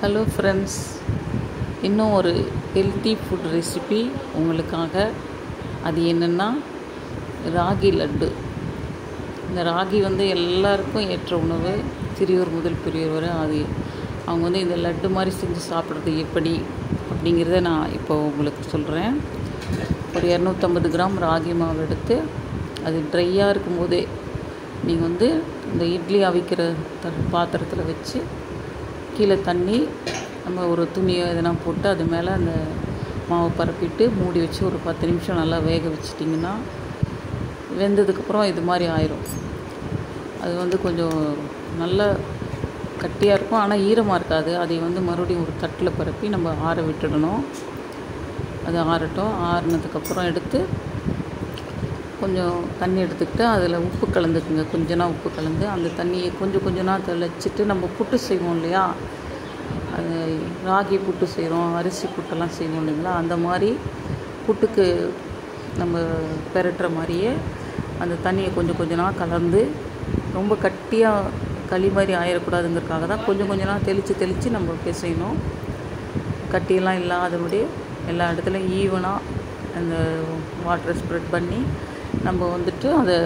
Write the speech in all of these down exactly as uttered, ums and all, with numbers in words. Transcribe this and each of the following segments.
Hello friends, இன்னும் ஒரு healthy food recipe உங்களுக்காக. அது என்னென்னா ராகி லட்டு. இந்த ராகி வந்து எல்லாருக்கும் ஏற்ற உணவு, சிறியோர் முதல் பெரியோர் வரை. அது அவங்க வந்து இந்த லட்டு மாதிரி செஞ்சு சாப்பிட்றது எப்படி அப்படிங்கிறத நான் இப்போ உங்களுக்கு சொல்கிறேன். ஒரு இரநூத்தம்பது கிராம் ராகி மாவு எடுத்து அது ட்ரையாக இருக்கும்போதே நீங்கள் வந்து இந்த இட்லி அவிக்கிற த பாத்திரத்தில் வச்சு கீழே தண்ணி நம்ம ஒரு துணியோ எதனா போட்டு அது மேலே அந்த மாவை பரப்பிட்டு மூடி வச்சு ஒரு பத்து நிமிஷம் நல்லா வேக வச்சிட்டிங்கன்னா வெந்ததுக்கப்புறம் இது மாதிரி ஆயிரும். அது வந்து கொஞ்சம் நல்லா கட்டியாக இருக்கும், ஆனால் ஈரமாக இருக்காது. அதை வந்து மறுபடியும் ஒரு தட்டில் பரப்பி நம்ம ஆற விட்டுடணும். அது ஆறட்டும். ஆறினதுக்கப்புறம் எடுத்து கொஞ்சம் தண்ணி எடுத்துக்கிட்டு அதில் உப்பு கலந்துக்குங்க. கொஞ்சமாக உப்பு கலந்து அந்த தண்ணியை கொஞ்சம் கொஞ்சமாக தெளிச்சிட்டு, நம்ம புட்டு செய்வோம் இல்லையா, அது ராகி புட்டு செய்கிறோம், அரிசி புட்டெல்லாம் செய்வோம் இல்லைங்களா, அந்த மாதிரி புட்டுக்கு நம்ம பெரட்டுற மாதிரியே அந்த தண்ணியை கொஞ்சம் கொஞ்சமாக கலந்து, ரொம்ப கட்டியாக களி மாதிரி ஆயிடக்கூடாதுங்கிறதுக்காக தான் கொஞ்சம் கொஞ்சமாக தெளித்து தெளித்து நம்ம பிசையணும். கட்டியெல்லாம் இல்லாதபடி எல்லா இடத்துலையும் ஈவனாக அந்த வாட்டரை ஸ்ப்ரெட் பண்ணி நம்ம வந்துட்டு அதை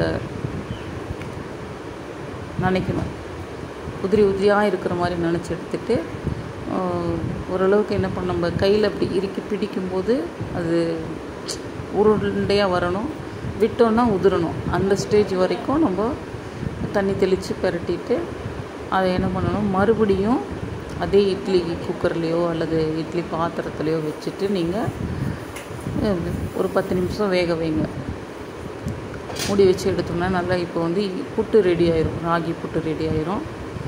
நினைக்கணும். உதிரி உதிரியாக இருக்கிற மாதிரி நினச்சி எடுத்துகிட்டு ஓரளவுக்கு என்ன பண்ண, நம்ம கையில் அப்படி இறுக்கி பிடிக்கும்போது அது உருண்டையாக வரணும், விட்டோன்னா உதிரணும். அந்த ஸ்டேஜ் வரைக்கும் நம்ம தண்ணி தெளித்து பெரட்டிட்டு அதை என்ன பண்ணணும், மறுபடியும் அதே இட்லி குக்கர்லேயோ அல்லது இட்லி பாத்திரத்துலையோ வச்சுட்டு நீங்கள் ஒரு பத்து நிமிஷம் வேக வைங்க. மூடி வச்சு எடுத்தோம்னா நல்லா இப்போ வந்து புட்டு ரெடி ஆயிரும், ராகி புட்டு ரெடி ஆயிரும்.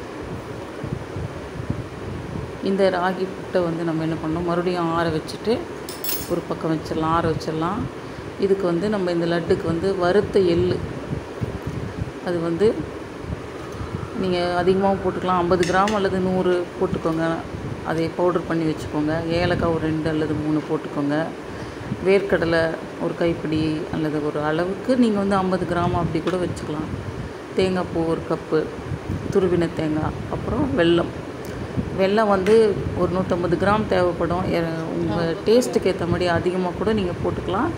இந்த ராகி புட்டை வந்து நம்ம என்ன பண்ணோம், மறுபடியும் ஆற வச்சுட்டு ஒரு பக்கம் வச்சிடலாம், ஆற வச்சிடலாம். இதுக்கு வந்து நம்ம இந்த லட்டுக்கு வந்து வறுத்த எள், அது வந்து நீங்கள் அதிகமாகவும் போட்டுக்கலாம், ஐம்பது கிராம் அல்லது நூறு போட்டுக்கோங்க. அதை பவுடர் பண்ணி வச்சுக்கோங்க. ஏலக்காய் ஒரு ரெண்டு அல்லது மூணு போட்டுக்கோங்க. வேர்க்கடலை ஒரு கைப்பிடி அல்லது ஒரு அளவுக்கு நீங்கள் வந்து ஐம்பது கிராம் அப்படி கூட வச்சுக்கலாம். தேங்காய் பூ ஒரு கப்பு, துருவின தேங்காய், அப்புறம் வெல்லம். வெல்லம் வந்து ஒரு நூற்றம்பது கிராம் தேவைப்படும். உங்கள் டேஸ்ட்டுக்கு ஏற்ற மாதிரி அதிகமாக கூட நீங்கள் போட்டுக்கலாம்.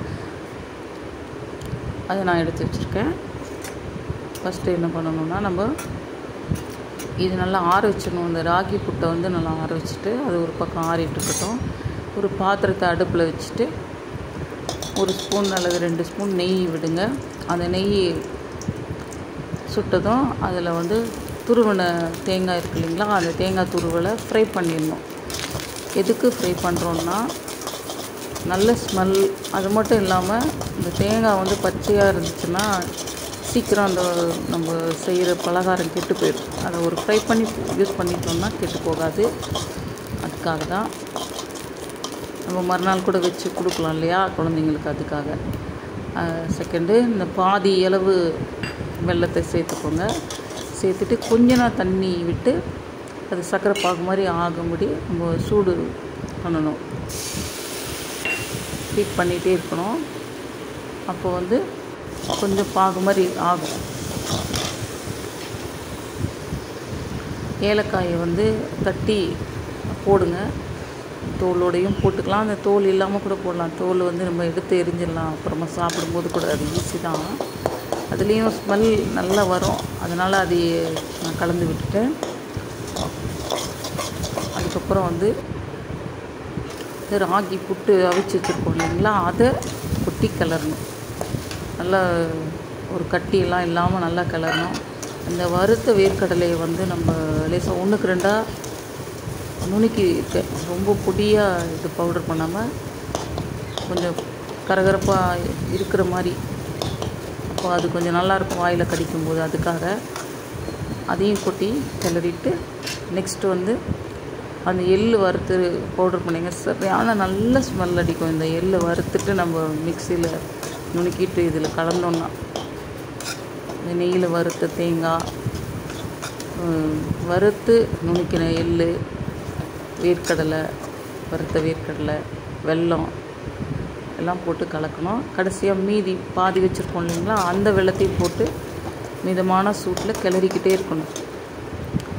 அதை நான் எடுத்து வச்சுருக்கேன். ஃபஸ்ட்டு என்ன பண்ணணுன்னா, நம்ம இது நல்லா ஆற வச்சிடணும். இந்த ராகி புட்டை வந்து நல்லா ஆற வச்சுட்டு அது ஒரு பக்கம் ஆறிட்டு இருக்கட்டும். ஒரு பாத்திரத்தை அடுப்பில் வச்சுட்டு ஒரு ஸ்பூன் அல்லது ரெண்டு ஸ்பூன் நெய் விடுங்க. அந்த நெய் சுட்டதும் அதில் வந்து துருவின தேங்காய் இருக்கு இல்லைங்களா, அந்த தேங்காய் துருவலை ஃப்ரை பண்ணிடணும். எதுக்கு ஃப்ரை பண்ணுறோன்னா, நல்ல ஸ்மெல். அது மட்டும் இல்லாமல் இந்த தேங்காய் வந்து பச்சையாக இருந்துச்சுன்னா சீக்கிரம் அந்த நம்ம செய்கிற பலகாரம் கெட்டு போயிடும். அதை ஒரு ஃப்ரை பண்ணி யூஸ் பண்ணிட்டோம்னா கெட்டு போகாது. அதுக்காக தான் நம்ம மறுநாள் கூட வச்சு கொடுக்கலாம் இல்லையா குழந்தைங்களுக்கு, அதுக்காக. செகண்டு, இந்த பாதி அளவு வெல்லத்தை சேர்த்துக்கோங்க. சேர்த்துட்டு கொஞ்சம் தண்ணி விட்டு அது சர்க்கரை பாகு மாதிரி ஆகும்படி நம்ம சூடு பண்ணணும், ஹீட் பண்ணிகிட்டே இருக்கணும். அப்போ வந்து கொஞ்சம் பாகு மாதிரி ஆகும். ஏலக்காயை வந்து தட்டி போடுங்க. தோலோடையும் போட்டுக்கலாம், அந்த தோல் இல்லாமல் கூட போடலாம். தோல் வந்து நம்ம எடுத்து எரிஞ்சிடலாம், அப்புறமா சாப்பிடும்போது கூட அது ஈஸி தான். அதுலேயும் ஸ்மெல் நல்லா வரும். அதனால் அதை நான் கலந்து விட்டுட்டேன். அதுக்கப்புறம் வந்து ராகி புட்டு அவிச்சு வச்சுருக்கோம் இல்லைங்களா, அதை கொட்டி கிளறணும். நல்லா ஒரு கட்டியெல்லாம் இல்லாமல் நல்லா கிளறணும். இந்த வறுத்த வேர்க்கடலையை வந்து நம்ம லேசாக ஒன்றுக்கு ரெண்டாக நுணுக்கி ரொம்ப பொடியாக இது பவுடர் பண்ணாமல் கொஞ்சம் கரகரப்பாக இருக்கிற மாதிரி, அப்போ அது கொஞ்சம் நல்லாயிருக்கும் வாயில் கடிக்கும்போது. அதுக்காக அதையும் கொட்டி கிளறிட்டு, நெக்ஸ்ட்டு வந்து அந்த எள் வறுத்து பவுடர் பண்ணிங்க. சரியான நல்ல ஸ்மெல் அடிக்கும். இந்த எள் வறுத்துட்டு நம்ம மிக்சியில் நுணுக்கிட்டு இதில் கலந்தோன்னா, இந்த நெய்யில் வறுத்த தேங்காய், வறுத்து நுணுக்கின எள், வேர்க்கடலை, வறுத்த வேர்க்கடலை, வெல்லம் எல்லாம் போட்டு கலக்கணும். கடைசியாக மீதி பாதி வச்சுருக்கோம் இல்லைங்களா, அந்த வெல்லத்தையும் போட்டு மிதமான சூட்டில் கிளறிக்கிட்டே இருக்கணும்.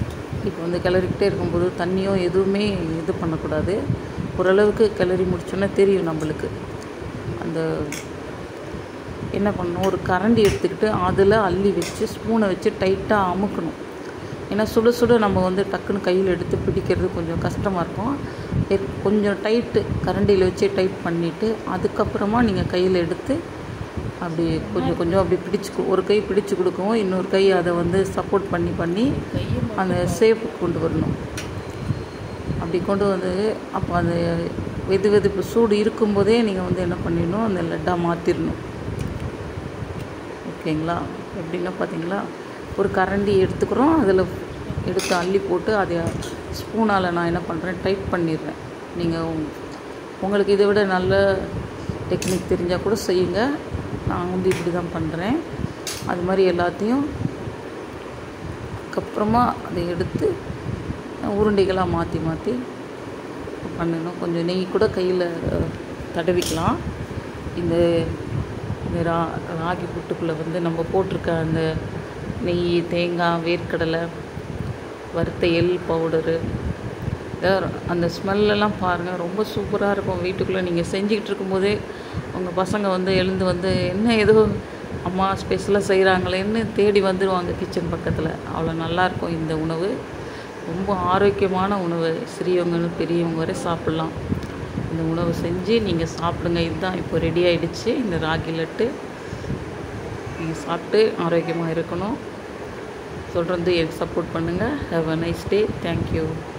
இப்போ வந்து கிளறிக்கிட்டே இருக்கும்போது தண்ணியோ எதுவுமே இது பண்ணக்கூடாது. ஓரளவுக்கு கிளறி முடிச்சோன்னே தெரியும் நம்மளுக்கு. அந்த என்ன பண்ணணும், ஒரு கரண்டி எடுத்துக்கிட்டு அதில் அள்ளி வச்சு ஸ்பூனை வச்சு டைட்டாக அமுக்கணும். ஏன்னா சுட சுட நம்ம வந்து டக்குன்னு கையில் எடுத்து பிடிக்கிறது கொஞ்சம் கஷ்டமாக இருக்கும். கொஞ்சம் டைட்டு கரண்டியில் வச்சு டைட் பண்ணிவிட்டு அதுக்கப்புறமா நீங்கள் கையில் எடுத்து அப்படி கொஞ்சம் கொஞ்சம் அப்படி பிடிச்சி ஒரு கை பிடிச்சி கொடுக்கவும் இன்னொரு கை அதை வந்து சப்போர்ட் பண்ணி பண்ணி அந்த ஷேப்புக்கு கொண்டு வரணும். அப்படி கொண்டு வந்து அப்போ அந்த வெது வெதுப்பு சூடு இருக்கும்போதே நீங்கள் வந்து என்ன பண்ணிடணும், அந்த லட்டாக மாற்றிடணும். ஓகேங்களா? எப்படின்னா பார்த்தீங்களா, ஒரு கரண்டி எடுத்துக்கிறோம், அதில் எடுத்து அள்ளி போட்டு அதை ஸ்பூனால் நான் என்ன பண்ணுறேன், டைட் பண்ணிடுறேன். நீங்கள் உங்களுக்கு இதை விட நல்ல டெக்னிக் தெரிஞ்சால் கூட செய்யுங்க. நான் வந்து இப்படி தான் பண்ணுறேன். அது மாதிரி எல்லாத்தையும் அதுக்கப்புறமா அதை எடுத்து உருண்டைகளாக மாற்றி மாற்றி பண்ணணும். கொஞ்சம் நெய் கூட கையில் தடவிக்கலாம். இந்த இந்த ரா ராகி புட்டுக்குள்ளே வந்து நம்ம போட்டிருக்க அந்த நெய், தேங்காய், வேர்க்கடலை, வறுத்த எள் பவுடரு, அந்த ஸ்மெல்லாம் பாருங்கள், ரொம்ப சூப்பராக இருக்கும். வீட்டுக்குள்ளே நீங்கள் செஞ்சுக்கிட்டு இருக்கும்போதே உங்கள் பசங்க வந்து எழுந்து வந்து என்ன ஏதோ அம்மா ஸ்பெஷலாக செய்கிறாங்களேன்னு தேடி வந்துடுவாங்க கிச்சன் பக்கத்தில். அவ்வளோ நல்லாயிருக்கும் இந்த உணவு. ரொம்ப ஆரோக்கியமான உணவு. சிறியவங்க பெரியவங்க வரை சாப்பிட்லாம். இந்த உணவு செஞ்சு நீங்கள் சாப்பிடுங்க. இதுதான் இப்போ ரெடி ஆகிடுச்சு, இந்த ராகி லட்டு. நீங்கள் சாப்பிட்டு ஆரோக்கியமாக இருக்கணும். தொடர்ந்து எனக்கு சப்போர்ட் பண்ணுங்கள். Have a nice day. Thank you.